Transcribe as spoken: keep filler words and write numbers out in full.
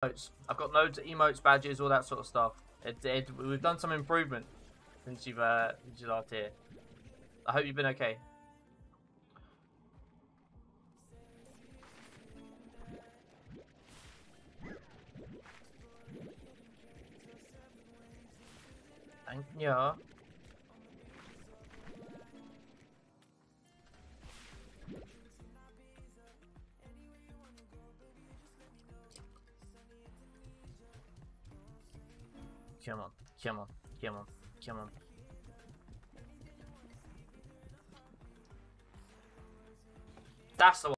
emotes. I've got loads of emotes, badges, all that sort of stuff. It, it, we've done some improvement since you've uh, since you last here. I hope you've been okay. Thank you. Come on, come on, come on, come on. That's the one.